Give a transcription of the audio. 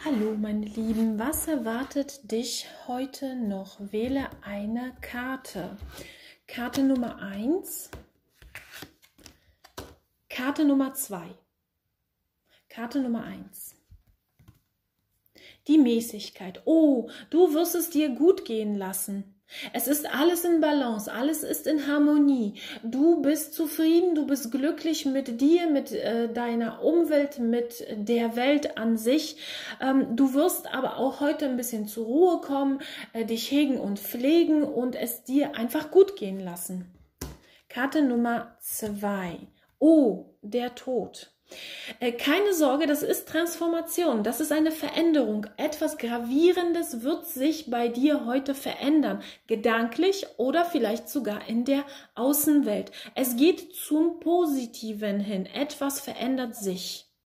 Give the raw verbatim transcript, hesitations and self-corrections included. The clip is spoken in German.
Hallo meine Lieben, was erwartet dich heute noch? Wähle eine Karte. Karte Nummer eins, Karte Nummer zwei, Karte Nummer eins. Die Mäßigkeit. Oh, du wirst es dir gut gehen lassen. Es ist alles in Balance, alles ist in Harmonie. Du bist zufrieden, du bist glücklich mit dir, mit äh, deiner Umwelt, mit der Welt an sich. Ähm, du wirst aber auch heute ein bisschen zur Ruhe kommen, äh, dich hegen und pflegen und es dir einfach gut gehen lassen. Karte Nummer zwei. Oh, der Tod. Keine Sorge, das ist Transformation, das ist eine Veränderung. Etwas Gravierendes wird sich bei dir heute verändern, gedanklich oder vielleicht sogar in der Außenwelt. Es geht zum Positiven hin, etwas verändert sich.